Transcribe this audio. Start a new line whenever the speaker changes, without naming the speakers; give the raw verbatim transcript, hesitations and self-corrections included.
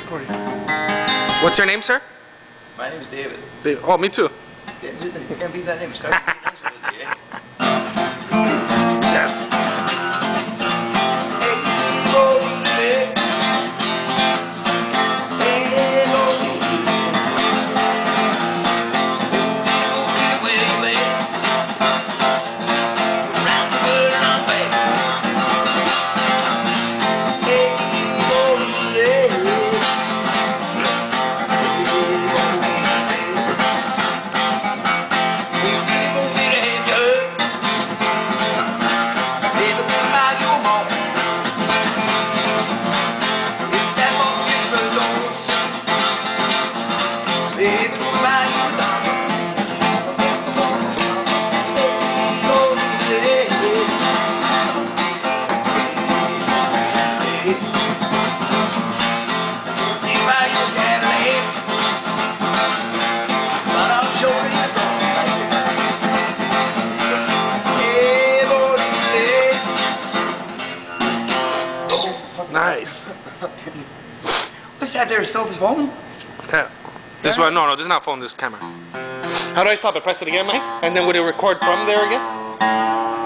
recording.
What's your name, sir?
My name's David.
Dave. Oh, me too.
Yeah, you can't beat that name. Start with the name.
Yes. Nice.
What's that there? Still this phone?
Yeah. This one? No, no, this is not phone. This is camera. How do I stop it? Press it again, Mike? And then would it record from there again?